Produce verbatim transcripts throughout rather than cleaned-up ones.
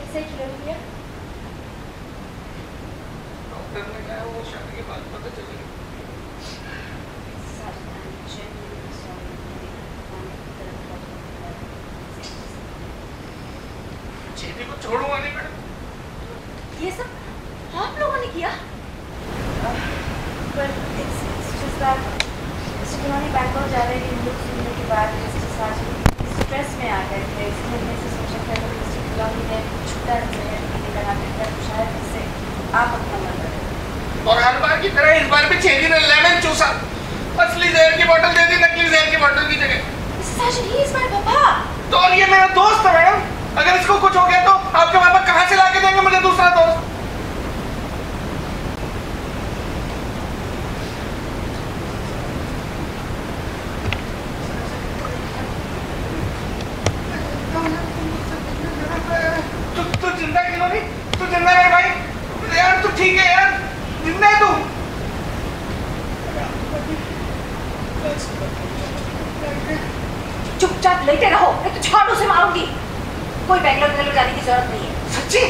कैसे क्लियर किया? डॉक्टर ने कहा वो शादी के बाद पता चलेगा। चीनी को छोड़ूंगा नहीं मैडम। ये सब आप लोगों ने किया? But it's it's just that mister Khilauni Bangalore जा रहे हैं न्यूज़ सुनने के बाद मिस्टर साजन स्ट्रेस में आ गए थे, इसलिए हमने से सोचा था कि मिस्टर खिलौनी ने छुट्टा जहर पीने का नाम लिया तो शायद इससे आप अपना मन करें। और हर बार की तरह इस बार भी छेदी ने लेमन चूसा, असली जहर की बोतल दे दी नकली जहर की बोतल की जगह। Mister Sajan he is my papa. तो और ये मेरा दोस्त है मैडम, अगर इसको कुछ हो गया तो आपके पापा कहाँ से लाके देंगे मुझे दूसरा दोस्त? तू तू जिंदा खिलौनी, तू जिंदा है भाई यार, तू ठीक है यार, जिंदा है तू। चुपचाप लेटे रहो, मैं तो झाड़ू से मारूंगी। कोई बैंगलोर बैंगलोर जाने की जरूरत नहीं है। सच्ची?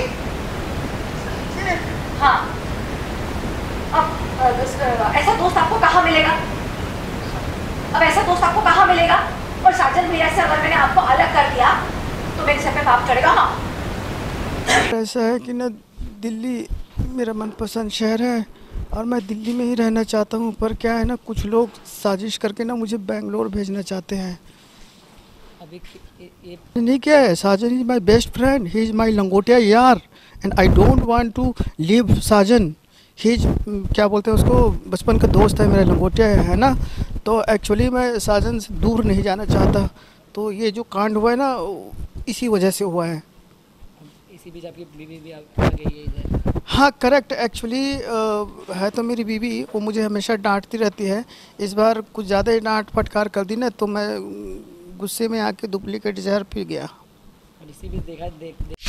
हाँ। अब ऐसा दोस्त आपको कहाँ मिलेगा? अब ऐसा दोस्त आपको कहाँ मिलेगा? और साजन भैया से अगर मैंने आपको अलग कर दिया तो मेरे सर पे पाप चढ़ेगा। हाँ। ऐसा है कि ना दिल्ली मेरा मनपसंद शहर है और मैं दिल्ली में ही रहना चाहता हूँ, पर क्या है ना कुछ लोग साजिश करके ना मुझे बेंगलोर भेजना चाहते हैं। अभी ये नहीं क्या है, Sajan is my best friend, he is my लंगोटिया यार, and I don't want to leave Sajan. He is क्या बोलते हैं उसको, बचपन का दोस्त है मेरा, लंगोटिया है ना। तो एक्चुअली मैं साजन से दूर नहीं जाना चाहता, तो ये जो कांड हुआ है ना इसी वजह से हुआ है। इसी बीच आपकी बीवी भी आ गई है इधर। हाँ करेक्ट, एक्चुअली है तो मेरी बीवी, वो मुझे हमेशा डांटती रहती है। इस बार कुछ ज़्यादा ही डांट फटकार कर दी ना, तो मैं गुस्से में आके डुप्लीकेट जहर पी गया। और इसी बीच देखा देख, देख